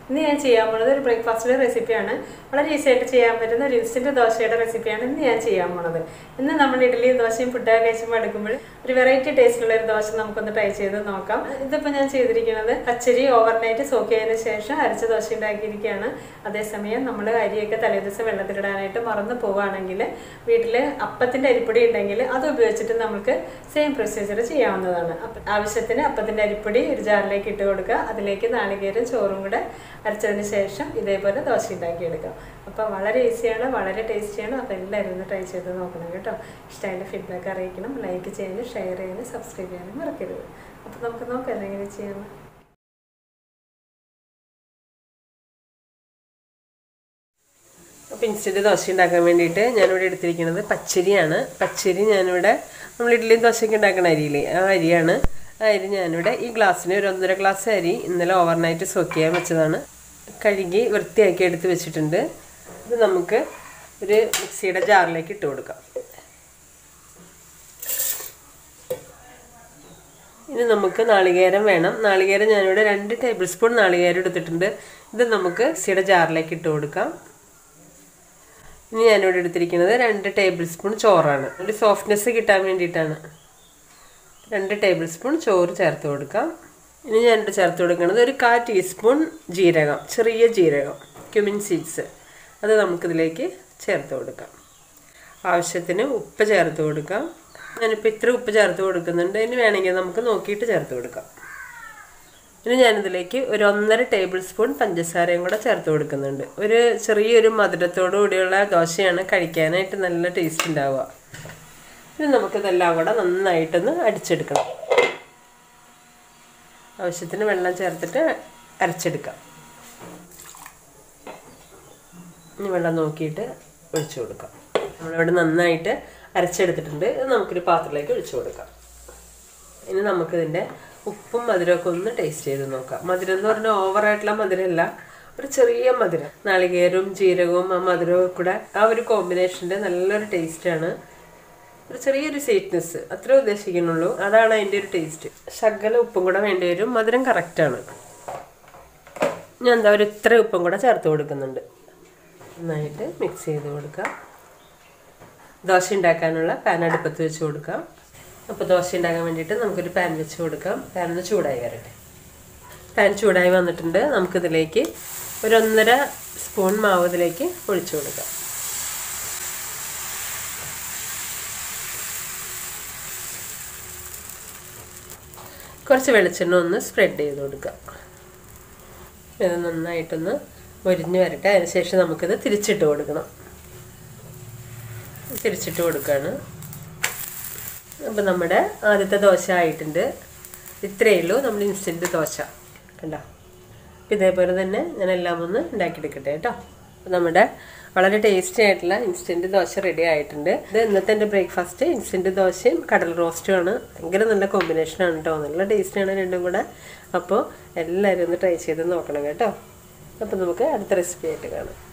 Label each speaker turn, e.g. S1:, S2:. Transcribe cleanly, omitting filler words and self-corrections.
S1: ഇന്ന് ഞാൻ ചെയ്യാൻ പോകുന്നത് ഒരു ബ്രേക്ക്ഫാസ്റ്റിൻ്റെ റെസിപ്പിയാണ്. വളരെ ഈസി ആയിട്ട് ചെയ്യാൻ പറ്റുന്ന ഒരു ഇൻസ്റ്റൻറ്റ് ദോശയുടെ റെസിപ്പിയാണ് ഇന്ന് ഞാൻ ചെയ്യാൻ പോകുന്നത്. ഇന്ന് നമ്മൾ ഇഡ്ഡലിയും ദോശയും ഫുഡൊക്കെ കഴിച്ചുമ്പോൾ എടുക്കുമ്പോൾ ഒരു വെറൈറ്റി ടേസ്റ്റിലുള്ള ഒരു ദോശ നമുക്കൊന്ന് ട്രൈ ചെയ്ത് നോക്കാം. ഇതിപ്പോൾ ഞാൻ ചെയ്തിരിക്കുന്നത് പച്ചരി ഓവർനൈറ്റ് സോക്ക് ചെയ്തതിന് ശേഷം അരച്ച ദോശ ഉണ്ടാക്കിയിരിക്കുകയാണ്. അതേസമയം നമ്മൾ അരിയൊക്കെ തലേദിവസം വെള്ളത്തിലിടാനായിട്ട് മറന്നു പോവുകയാണെങ്കിൽ വീട്ടിൽ അപ്പത്തിൻ്റെ അരിപ്പൊടി ഉണ്ടെങ്കിൽ അത് ഉപയോഗിച്ചിട്ട് നമുക്ക് സെയിം പ്രൊസീജിയർ ചെയ്യാവുന്നതാണ്. ആവശ്യത്തിന് അപ്പത്തിൻ്റെ അരിപ്പൊടി ഒരു ജാറിലേക്ക് ഇട്ട് കൊടുക്കുക. അതിലേക്ക് നാളികേരം ചോറും കൂടെ അരച്ചതിന് ശേഷം ഇതേപോലെ ദോശ ഉണ്ടാക്കിയെടുക്കാം. അപ്പോൾ വളരെ ഈസിയാണ്, വളരെ ടേസ്റ്റിയാണ്. അപ്പോൾ എല്ലാവരും ഒന്ന് ട്രൈ ചെയ്ത് നോക്കണം കേട്ടോ. ഇഷ്ടമായിട്ട് ഫീഡ്ബാക്ക് അറിയിക്കണം. ലൈക്ക് ചെയ്യാനും ഷെയർ ചെയ്യാനും സബ്സ്ക്രൈബ് ചെയ്യാനും മറക്കരുത്. അപ്പോൾ നമുക്ക് നോക്കാം എങ്ങനെ ചെയ്യാമെന്ന്. അപ്പോൾ ഇൻസ്റ്റൻറ്റ് ദോശ ഉണ്ടാക്കാൻ വേണ്ടിയിട്ട് ഞാനിവിടെ എടുത്തിരിക്കുന്നത് പച്ചരിയാണ്. പച്ചരി ഞാനിവിടെ നമ്മൾ ഇഡ്ഡലിയും ദോശയൊക്കെ ഉണ്ടാക്കുന്ന അരിയില്ലേ, ആ അരിയാണ്. ആ അരി ഞാനിവിടെ ഈ ഗ്ലാസ്സിന് ഒരു 1.5 ഗ്ലാസ് അരി ഇന്നലെ ഓവർനൈറ്റ് സോക്ക് ചെയ്യാൻ വെച്ചതാണ്. കഴുകി വൃത്തിയാക്കി എടുത്ത് വെച്ചിട്ടുണ്ട്. ഇത് നമുക്ക് ഒരു മിക്സിയുടെ ജാറിലേക്ക് ഇട്ട് കൊടുക്കാം. ഇനി നമുക്ക് നാളികേരം വേണം. നാളികേരം ഞാനിവിടെ 2 ടേബിൾ സ്പൂൺ നാളികേരം എടുത്തിട്ടുണ്ട്. ഇത് നമുക്ക് മിക്സിയുടെ ജാറിലേക്ക് ഇട്ട് കൊടുക്കാം. ഇനി ഞാനിവിടെ എടുത്തിരിക്കുന്നത് 2 ടേബിൾ സ്പൂൺ ചോറാണ്. ഒരു സോഫ്റ്റ്നെസ് കിട്ടാൻ വേണ്ടിയിട്ടാണ്. 2 ടേബിൾ സ്പൂൺ ചോറ് ചേർത്ത് കൊടുക്കാം. ഇനി ഞാനിവിടെ ചേർത്ത് കൊടുക്കുന്നത് ഒരു 1/4 ടീസ്പൂൺ ജീരകം, ചെറിയ ജീരകം, ക്യുമിൻ സീഡ്സ്, അത് നമുക്കിതിലേക്ക് ചേർത്ത് കൊടുക്കാം. ആവശ്യത്തിന് ഉപ്പ് ചേർത്ത് കൊടുക്കാം. ഞാനിപ്പോൾ ഇത്ര ഉപ്പ് ചേർത്ത് കൊടുക്കുന്നുണ്ട്. ഇനി വേണമെങ്കിൽ നമുക്ക് നോക്കിയിട്ട് ചേർത്ത് കൊടുക്കാം. ഇനി ഞാനിതിലേക്ക് ഒരു 1.5 ടേബിൾ സ്പൂൺ പഞ്ചസാരയും കൂടെ ചേർത്ത് കൊടുക്കുന്നുണ്ട്. ഒരു ചെറിയൊരു മധുരത്തോടു കൂടിയുള്ള ദോശയാണ്, കഴിക്കാനായിട്ട് നല്ല ടേസ്റ്റ് ഉണ്ടാവുക. ഇനി നമുക്കിതെല്ലാം കൂടെ നന്നായിട്ടൊന്ന് അടിച്ചെടുക്കണം. ആവശ്യത്തിന് വെള്ളം ചേർത്തിട്ട് അരച്ചെടുക്കാം. ഇനി വെള്ളം നോക്കിയിട്ട് ഒഴിച്ചു കൊടുക്കാം. നമ്മളിവിടെ നന്നായിട്ട് അരച്ചെടുത്തിട്ടുണ്ട്. ഇത് നമുക്കൊരു പാത്രത്തിലേക്ക് ഒഴിച്ചു കൊടുക്കാം. ഇനി നമുക്കിതിൻ്റെ ഉപ്പും മധുരമൊക്കെ ഒന്ന് ടേസ്റ്റ് ചെയ്ത് നോക്കാം. മധുരം എന്ന് പറഞ്ഞാൽ ഓവറായിട്ടുള്ള മധുരമല്ല, ഒരു ചെറിയ മധുരം. നാളികേരവും ജീരകവും ആ മധുരവും കൂടെ ആ ഒരു കോമ്പിനേഷൻ്റെ നല്ലൊരു ടേസ്റ്റാണ്. ഒരു ചെറിയൊരു സ്വീറ്റ്നെസ് അത്രേ ഉദ്ദേശിക്കുന്നുള്ളൂ. അതാണ് അതിൻ്റെ ഒരു ടേസ്റ്റ്. ശകല ഉപ്പും കൂടെ വേണ്ടി വരും. മധുരം കറക്റ്റാണ്. ഞാൻ എന്താ ഒരു ഇത്ര ഉപ്പും കൂടെ ചേർത്ത് കൊടുക്കുന്നുണ്ട്. നന്നായിട്ട് മിക്സ് ചെയ്ത് കൊടുക്കാം. ദോശ ഉണ്ടാക്കാനുള്ള പാൻ അടുപ്പത്ത് വെച്ച് കൊടുക്കാം. അപ്പോൾ ദോശ ഉണ്ടാക്കാൻ വേണ്ടിയിട്ട് നമുക്കൊരു പാൻ വെച്ച് കൊടുക്കാം. പാൻ ഒന്ന് ചൂടായി വരട്ടെ. പാൻ ചൂടായി വന്നിട്ടുണ്ട്. നമുക്കിതിലേക്ക് ഒരു 1.5 സ്പൂൺ മാവ് ഇതിലേക്ക് ഒഴിച്ചു കൊടുക്കാം. കുറച്ച് വെളിച്ചെണ്ണ ഒന്ന് സ്പ്രെഡ് ചെയ്ത് കൊടുക്കുക. ഇത് നന്നായിട്ടൊന്ന് മൊരിഞ്ഞ് വരട്ടെ. അതിനുശേഷം നമുക്കിത് തിരിച്ചിട്ട് കൊടുക്കണം. തിരിച്ചിട്ട് കൊടുക്കുകയാണ്. അപ്പോൾ നമ്മുടെ ആദ്യത്തെ ദോശ ആയിട്ടുണ്ട്. ഇത്രയേ ഉള്ളൂ നമ്മുടെ ഇൻസ്റ്റൻറ്റ് ദോശ. കണ്ടോ? ഇതേപോലെ തന്നെ ഞാൻ എല്ലാം ഒന്ന് ഉണ്ടാക്കിയെടുക്കട്ടെ കേട്ടോ. അപ്പോൾ നമ്മുടെ വളരെ ടേസ്റ്റി ആയിട്ടുള്ള ഇൻസ്റ്റൻറ്റ് ദോശ റെഡി ആയിട്ടുണ്ട്. ഇത് ഇന്നത്തെ എൻ്റെ ബ്രേക്ക്ഫാസ്റ്റ് ഇൻസ്റ്റൻറ്റ് ദോശയും കടൽ റോസ്റ്റുമാണ്. ഭയങ്കര നല്ല കോമ്പിനേഷനാണ് കേട്ടോ. നല്ല ടേസ്റ്റിയാണ് രണ്ടും കൂടെ. അപ്പോൾ എല്ലാവരും ഒന്ന് ട്രൈ ചെയ്ത് നോക്കണം കേട്ടോ. അപ്പോൾ നമുക്ക് അടുത്ത റെസിപ്പി ആയിട്ട് കാണാം.